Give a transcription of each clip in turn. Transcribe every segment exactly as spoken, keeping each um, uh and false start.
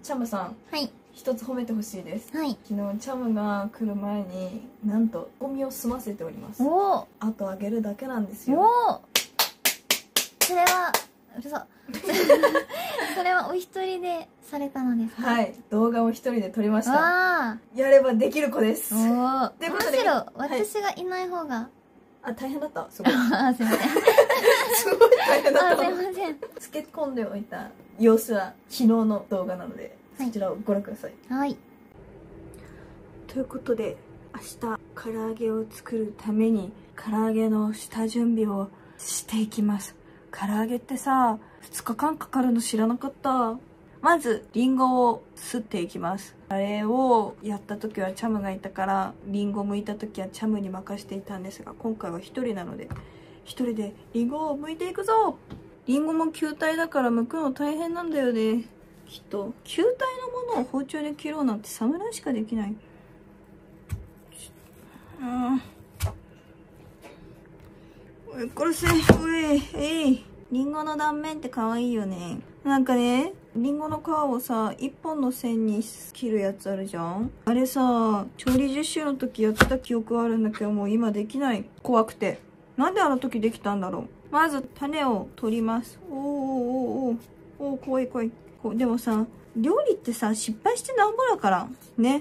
チャムさん、 はい。 一つ褒めてほしいです。 はい。 昨日チャムが来る前になんと仕込みを済ませております。 おお。 あとあげるだけなんですよ。 おお。それは、うるさ。それはお一人でされたのですか？ はい、動画を一人で撮りました。 ああ。 やればできる子です。 おお。 ということでむしろ私がいない方が。 あ、大変だった。すごい。 あ、すいません。 すごい大変だった。 あ、すいません。 漬け込んでおいた様子は昨日の動画なので、 はい、 そちらをご覧ください。 はい。 ということで、明日唐揚げを作るために唐揚げの下準備をしていきます。唐揚げってさ、ふつかかんかかるの知らなかった。まずリンゴをすっていきます。あれをやった時はチャムがいたから、リンゴ剥いた時はチャムに任せていたんですが、今回は一人なので一人でリンゴを剥いていくぞ。リンゴも球体だから剥くの大変なんだよね。きっと球体のものを包丁で切ろうなんて侍しかできない。うんおい、殺せ。おい、えい。リンゴの断面って可愛いよね。なんかね、リンゴの皮をさ、一本の線に切るやつあるじゃん。あれさ、調理実習の時やってた記憶はあるんだけど、もう今できない。怖くて。なんであの時できたんだろう。まず種を取ります。おーおーおーおーおー、怖い怖い。こうでもさ、料理ってさ、失敗してなんぼだから。ね。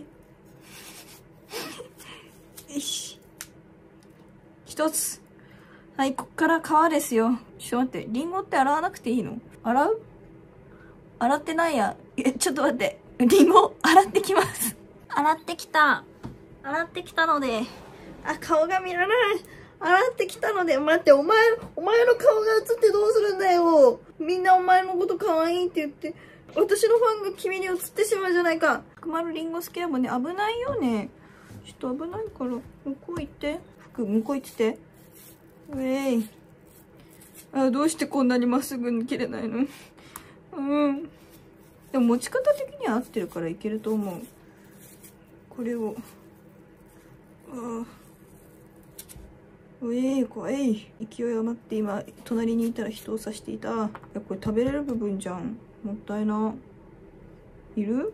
よし。一つ。はい、こっから皮ですよ。ちょっと待って、リンゴって洗わなくていいの？洗う？洗ってないや。え、ちょっと待って。リンゴ、洗ってきます。洗ってきた。洗ってきたので。あ、顔が見られない。洗ってきたので。待って、お前、お前の顔が映ってどうするんだよ。みんなお前のこと可愛いって言って、私のファンが君に映ってしまうじゃないか。くまるリンゴ好きだもんね。危ないよね。ちょっと危ないから、向こう行って。服、向こう行ってて。ウェイ。あ、どうしてこんなにまっすぐに切れないの？うん。でも持ち方的には合ってるからいけると思う。これを。ああ。ウェイ、怖い。勢い余って今、隣にいたら人を刺していた。いや、これ食べれる部分じゃん。もったいな。いる？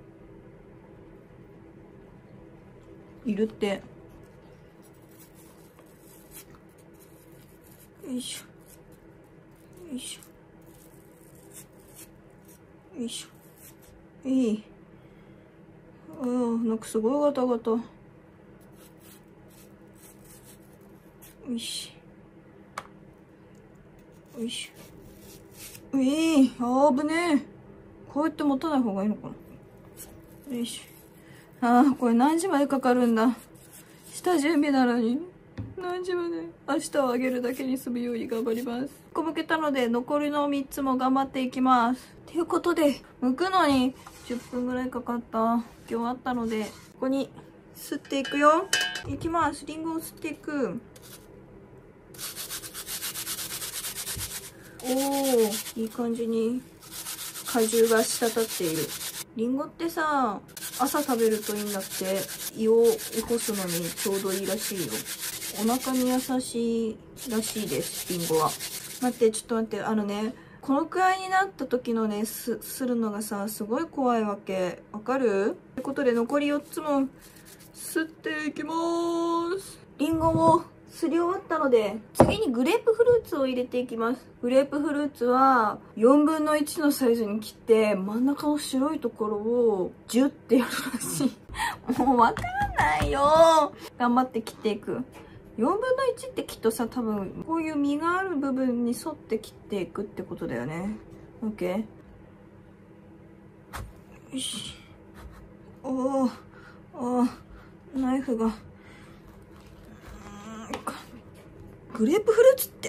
いるって。よいしょ。よいしょ。よいしょ。いい。ああ、なんかすごいガタガタ。よし。よいしょ。いい。あぶねえ。こうやって持たない方がいいのかな。よいしょ。ああ、これ何時までかかるんだ。下準備なのに。何時まで？明日をあげるだけに済むように頑張ります。こむけたので残りのみっつも頑張っていきます。ということで、剥くのにじゅっぷんぐらいかかった。今日あったので、ここにすっていくよ。いきます。リンゴをすっていく。おー、いい感じに果汁が滴っている。リンゴってさ、朝食べるといいんだって。胃を起こすのにちょうどいいらしいよ。お腹に優しいらしいです、リンゴは。待って、ちょっと待って、あのね、このくらいになった時のね、す、するのがさ、すごい怖いわけ。わかる？ってことで、残りよっつも、すっていきまーす。リンゴをすり終わったので、次にグレープフルーツを入れていきます。グレープフルーツは、よんぶんのいちのサイズに切って、真ん中の白いところを、ジュッてやるらしい。もうわかんないよ。頑張って切っていく。よんぶんのいちってきっとさ、多分こういう実がある部分に沿って切っていくってことだよね。 OK。 よし。おーおー、ナイフが。グレープフルーツって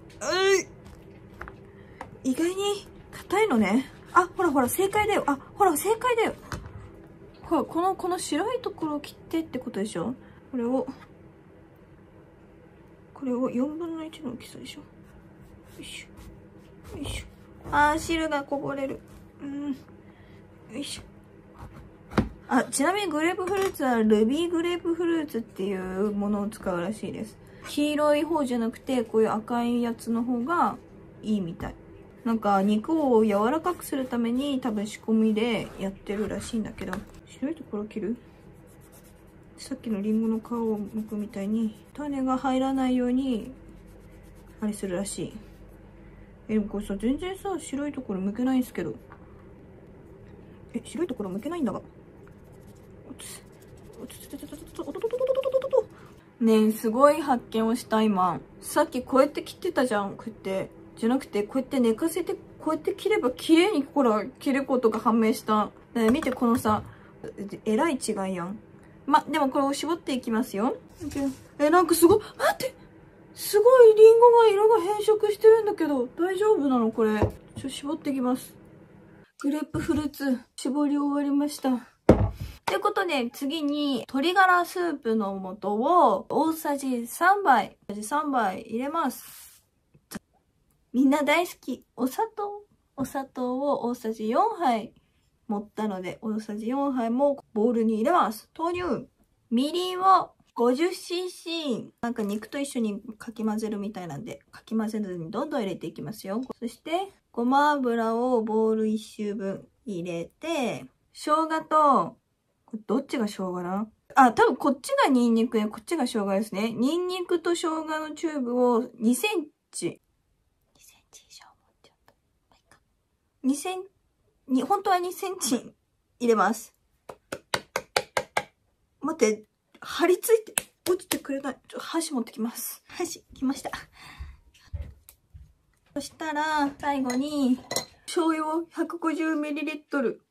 意外に硬いのね。あ、ほらほら正解だよ。あ、ほら正解だよ。ほら、このこの白いところを切ってってことでしょ。これをこれをよんぶんのいちの大きさでしょ。よいしょ。よいしょ。あー、汁がこぼれる。うん。よいしょ。あ、ちなみにグレープフルーツはルビーグレープフルーツっていうものを使うらしいです。黄色い方じゃなくて、こういう赤いやつの方がいいみたい。 なんか肉を柔らかくするために多分仕込みでやってるらしいんだけど、白いところ切る？さっきのリンゴの皮を剥くみたいに種が入らないようにあれするらしい。え、でもこれさ、全然さ、白いところ剥けないんですけど。え、白いところ剥けないんだが。ねえ、すごい発見をした今。さっきこうやって切ってたじゃん、こうやって。じゃなくて、こうやって寝かせて、こうやって切れば綺麗にほら、切ることが判明した。ねえ、見てこのさ、えらい違いやん。ま、でもこれを絞っていきますよ。え、なんかすごい、待ってすごいリンゴが色が変色してるんだけど、大丈夫なのこれ。ちょ、絞っていきます。グレープフルーツ、絞り終わりました。ということで、次に、鶏ガラスープの素を大さじさんばい、大さじさんばい入れます。みんな大好き、お砂糖。お砂糖を大さじよんはい盛ったので、大さじよんはいもボウルに入れます。豆乳。みりんを ごじゅっシーシー。なんか肉と一緒にかき混ぜるみたいなんで、かき混ぜずにどんどん入れていきますよ。そして、ごま油をボウルいっ周分入れて、生姜と、これどっちが生姜だ？あ、多分こっちがニンニクで、こっちが生姜ですね。ニンニクと生姜のチューブをにセンチ。にセンチ以上持っちゃった。まあ、いいか。にセンチ、に、本当はにセンチ入れます。待って、張り付いて、落ちてくれない。ちょ、箸持ってきます。箸、来ました。そしたら、最後に、醤油を ひゃくごじゅうミリリットル。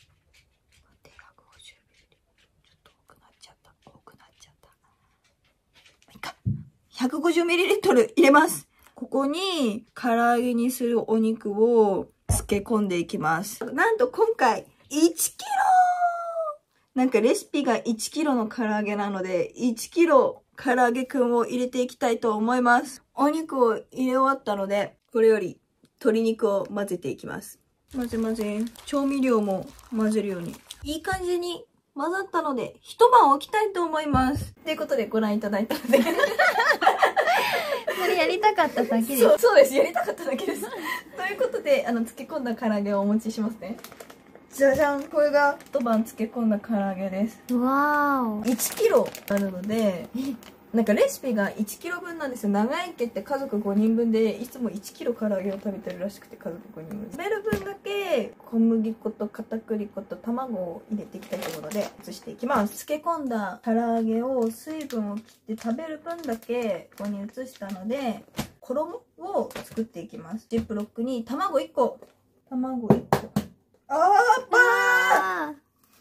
ひゃくごじゅうミリリットル 入れます。ここに唐揚げにするお肉を漬け込んでいきます。なんと今回いちキロ！なんかレシピがいちキロの唐揚げなのでいちキロ唐揚げくんを入れていきたいと思います。お肉を入れ終わったのでこれより鶏肉を混ぜていきます。混ぜ混ぜ。調味料も混ぜるように。いい感じに混ざったので一晩置きたいと思います。ということでご覧いただいたのでそれやりたかっただけです。 そう、そうです。やりたかっただけです。ということで、あの、漬け込んだ唐揚げをお持ちしますね。じゃじゃん。これが一晩漬け込んだ唐揚げです。 わーお。 いちキロあるので、なんかレシピがいちキロぶんなんですよ。長生家って家族ごにんぶんでいつもいちキロ唐揚げを食べてるらしくて、家族ごにんぶん。食べる分だけ小麦粉と片栗粉と卵を入れていきたいと思うので移していきます。漬け込んだ唐揚げを水分を切って食べる分だけここに移したので衣を作っていきます。ジップロックに卵いっこ、卵いっこ、あーばー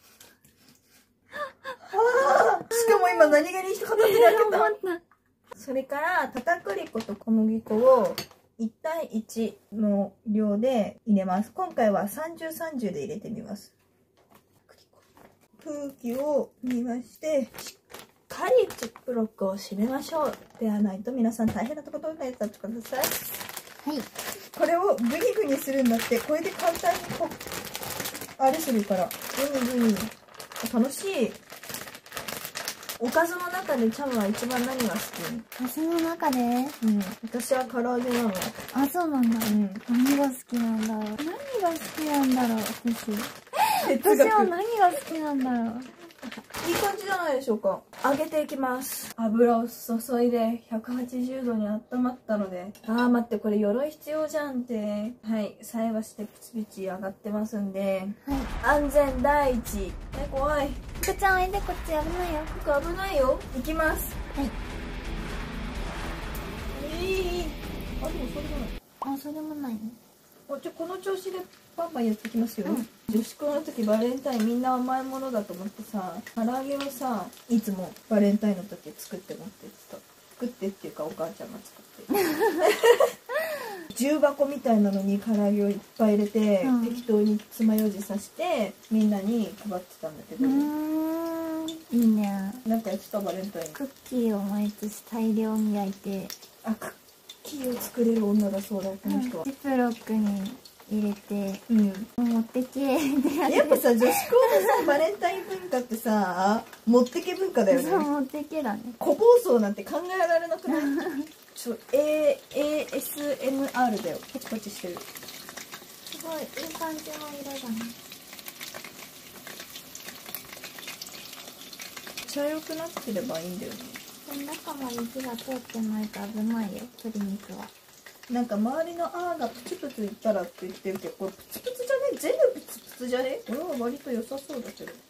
しかも今何気にして片手で開けた。それから片栗粉と小麦粉をいちたいいちの量で入れます。今回はさんじゅうさんじゅうで入れてみます。空気を逃がしてしっかりジップロックを閉めましょう。ではないと皆さん大変なところでやってください。はい。これをグニグニするんだって。これで簡単にこうあれするから。グニグニ。楽しい。おかずの中でチャムは一番何が好き？ おかずの中で？うん。 私は唐揚げなの。 あ、そうなんだ。うん。何が好きなんだろう。何が好きなんだろう、私。私は何が好きなんだろう。 いい感じじゃないでしょうか。揚げていきます。油を注いでひゃくはちじゅうどに温まったので。あー待って、これ鎧必要じゃんって。はい。菜箸でピチピチ上がってますんで。はい。安全第一。え、怖い。 ふくちゃんおいで、こっち危ないよ。 ここ危ないよ。行きます。はい。えー、あ、でもそれもない。 あ、それもないの？ あ、じゃあこの調子でパンパンやってきますよ。うん、女子校の時バレンタインみんな甘いものだと思ってさ、唐揚げをさ、いつもバレンタインの時作って持ってってた。作ってっていうかお母ちゃんが作って。重箱みたいなのに唐揚げをいっぱい入れて、うん、適当に爪楊枝刺してみんなに配ってたんだけど。うーん、いいね。 なんかやってたバレンタイン。 クッキーを毎年大量に焼いて。 あ、クッキーを作れる女だそうだ、この人は。 ジップロックに入れて、 うん、 持ってけーやっぱさ、女子校のさバレンタイン文化ってさ、持ってけ文化だよね。 そう、持ってけだね。 個包装なんて考えられなくない？ちょ、A、エーエスエムアール だよ。パチパチしてる。 すごいいい感じの色だね。 茶色くなってればいいんだよね。 中まで火が通ってないと危ないよ、鶏肉は。 なんか周りのあーがプツプツいったらって言ってるけど、これプツプツじゃね？全部プツプツじゃね？これは割と良さそうだけど。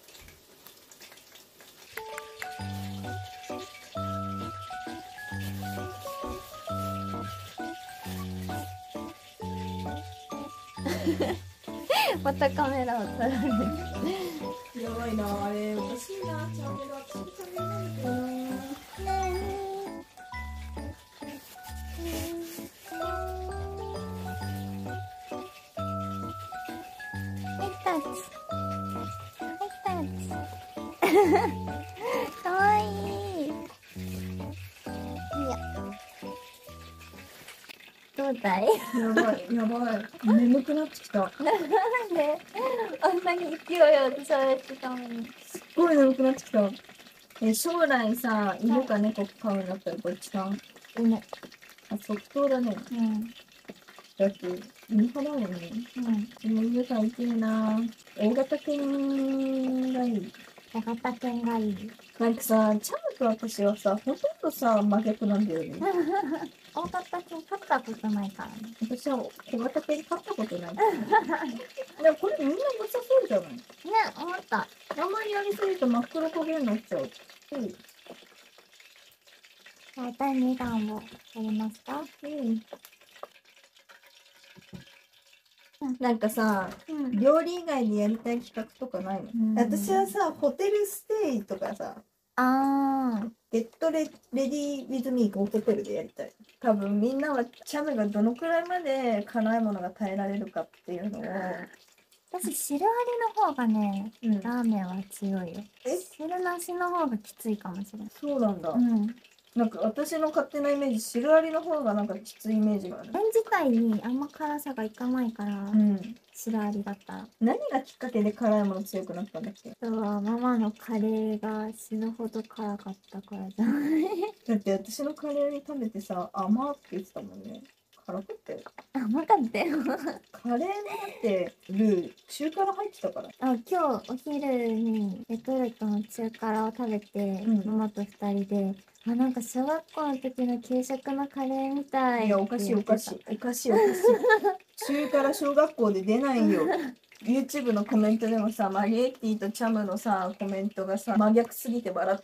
またカメラを撮られる。 やばいな、あれおかしいな、チャンネル私にチャンネルなんだけどな。 かわいい。いや。どうだい？ やばい、やばい。眠くなってきた。 なんであんなに勢いよく喋ってたのに。 すっごい眠くなってきた。え、将来さ、犬か猫飼うんだったらこっちか。 犬。 あ、即答だね。 うん。 だって、犬派だもんね。 うん。 犬飼いてえな。大型犬がいい。 大型犬がいい。 なんかさ、チャムと私はさ、ほとんどさ、真逆なんだよね。 大型犬飼ったことないからね。 私は小型犬飼ったことない。でもこれみんな良さそうじゃない？ ね、思った。 あんまりやりすぎると真っ黒焦げになっちゃう。うん。 だいたいにだんをやりました。 うん。なんかさ、 うん、 料理以外でやりたい企画とかないの？ うん、 私はさ、ホテルステイとかさ、 あー。 ゲットレ、レディー・ウィズ・ミーをホテルでやりたい。多分みんなはチャムがどのくらいまで辛いものが耐えられるかっていうのを。 私、汁ありの方がね、 うん、 ラーメンは強いよ。 え汁なしの方がきついかもしれない。 そうなんだ。 うん。 なんか私の勝手なイメージ、汁ありの方がなんかきついイメージがある。 麺自体にあんま辛さがいかないから、 うん。 汁ありだったら。 何がきっかけで辛いもの強くなったんだっけ？ あとはママのカレーが死ぬほど辛かったからじゃない？ だって私のカレーに食べてさ、甘って言ってたもんね。辛かったよ。 甘かったよ。 カレーのだってルー中辛入ってたから。 あ、今日お昼にレトルトの中辛を食べて、 うん、 ママと二人で、あ、なんか小学校の時の給食のカレーみたい。 いや、おかしいおかしい。おかしいおかしい。中辛小学校で出ないよ。YouTube のコメントでもさ、マリエッティとチャムのさ、コメントがさ、真逆すぎて笑った。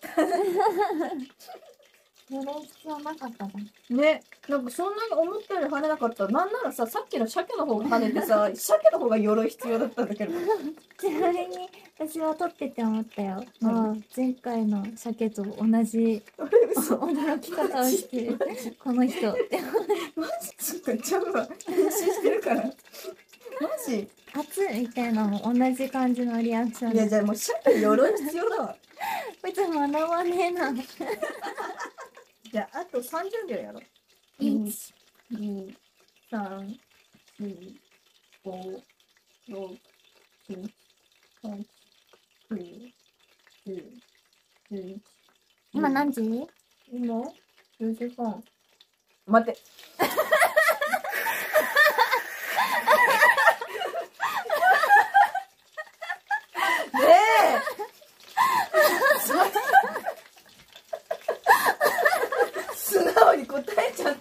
それ必要なかったじゃん。 ね、なんかそんなに思ったより跳ねなかった。なんならさ、さっきの鮭の方が跳ねてさ、鮭の方が鎧必要だったんだけど。 ちなみに私は撮ってて思ったよ。 うん、 ああ、前回の鮭と同じ驚き方をしてるこの人って。 マジ？そっか、チャムは練習してるから。マジ？ 熱みたいなのも同じ感じのリアクション。 いや、じゃあもう鮭鎧必要だわ。 こいつ学ばねえな。 じゃあ、あとさんじゅうびょうやろう。いち、に、さん、よん、ご、ろく、なな、はち、きゅう、じゅう、じゅういち。 今何時？ 今よじはん。待って。ねえ素直に答えちゃった。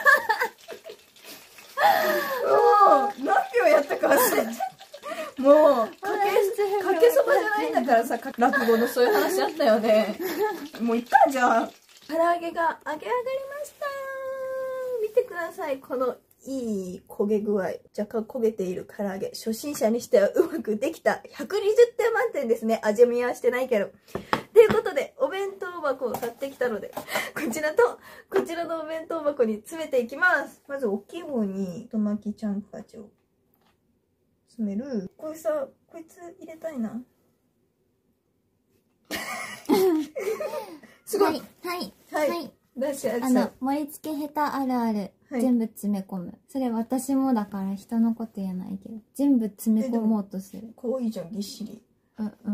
もう何秒やったか忘れちゃった。もうかけかけそばじゃないんだからさ、落語のそういう話あったよね。もういっかじゃん。唐揚げが揚げ上がりました。見てください、このいい焦げ具合。若干焦げている唐揚げ。初心者にしてはうまくできた。ひゃくにじゅってん満点ですね。味見はしてないけど。ということで、お弁当箱を買ってきたので、こちらと、こちらのお弁当箱に詰めていきます。まず、大きい方に、太巻きちゃんたちを詰める。これさ、こいつ入れたいな。すごい。 はい。 はい。 はい。 出しあの、盛り付け下手あるある。はい、全部詰め込む。それ私もだから人のこと言えないけど。全部詰め込もうとする。 かわいいじゃん、ぎっしり。 うんうん。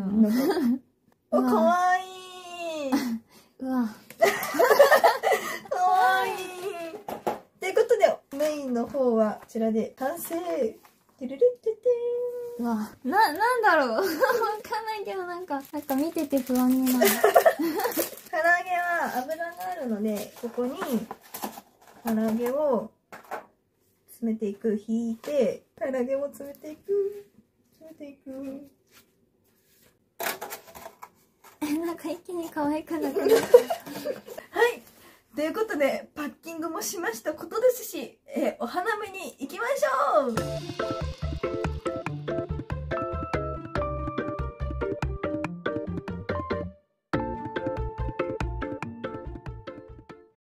あ、かわいい。 うわ。 かわいい。ということで、メインの方はこちらで完成。 てるるっててうわ、な、なんだろうわかんないけど、なんか、なんか見てて不安になる。 唐揚げは油があるので、ここに唐揚げを詰めていく。引いて、唐揚げを詰めていく。詰めていく。 え、なんか一気に可愛くなくなった。 はい。ということで、パッキングもしましたことですし、えーお花見に